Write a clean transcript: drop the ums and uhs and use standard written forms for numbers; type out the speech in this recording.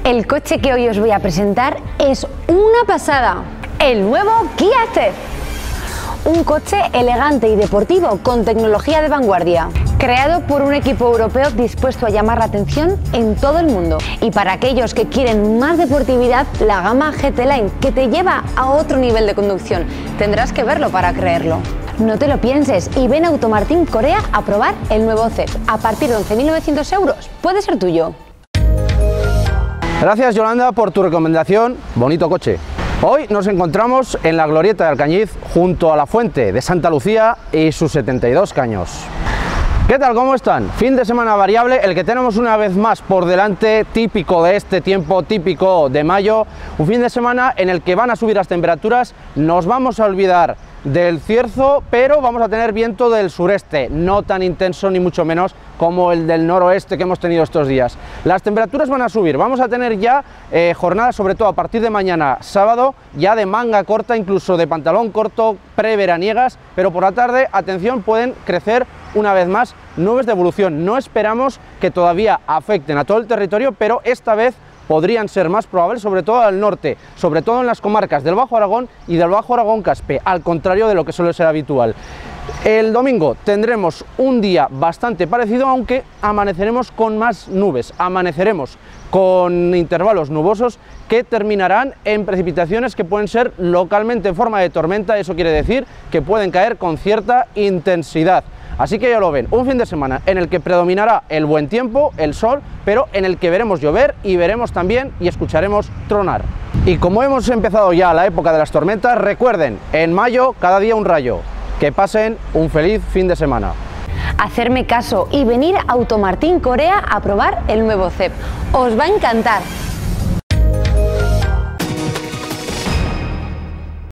El coche que hoy os voy a presentar es una pasada, el nuevo Kia Ceed. Un coche elegante y deportivo con tecnología de vanguardia, creado por un equipo europeo dispuesto a llamar la atención en todo el mundo. Y para aquellos que quieren más deportividad, la gama GT Line, que te lleva a otro nivel de conducción. Tendrás que verlo para creerlo. No te lo pienses y ven a Automartín Corea a probar el nuevo Ceed. A partir de 11.900 euros puede ser tuyo. Gracias, Yolanda, por tu recomendación. Bonito coche. Hoy nos encontramos en la Glorieta de Alcañiz, junto a la Fuente de Santa Lucía y sus 72 caños. ¿Qué tal? ¿Cómo están? Fin de semana variable, el que tenemos una vez más por delante, típico de este tiempo, típico de mayo. Un fin de semana en el que van a subir las temperaturas, nos vamos a olvidar del cierzo, pero vamos a tener viento del sureste, no tan intenso ni mucho menos como el del noroeste que hemos tenido estos días. Las temperaturas van a subir, vamos a tener ya jornadas, sobre todo a partir de mañana sábado, ya de manga corta, incluso de pantalón corto, preveraniegas, pero por la tarde, atención, pueden crecer una vez más nubes de evolución. No esperamos que todavía afecten a todo el territorio, pero esta vez podrían ser más probables, sobre todo al norte, sobre todo en las comarcas del Bajo Aragón y del Bajo Aragón-Caspe, al contrario de lo que suele ser habitual. El domingo tendremos un día bastante parecido, aunque amaneceremos con más nubes, amaneceremos con intervalos nubosos que terminarán en precipitaciones que pueden ser localmente en forma de tormenta. Eso quiere decir que pueden caer con cierta intensidad. Así que ya lo ven, un fin de semana en el que predominará el buen tiempo, el sol, pero en el que veremos llover y veremos también y escucharemos tronar. Y como hemos empezado ya la época de las tormentas, recuerden, en mayo cada día un rayo. Que pasen un feliz fin de semana. Hacerme caso y venir a Automartín Corea a probar el nuevo Ceed. Os va a encantar.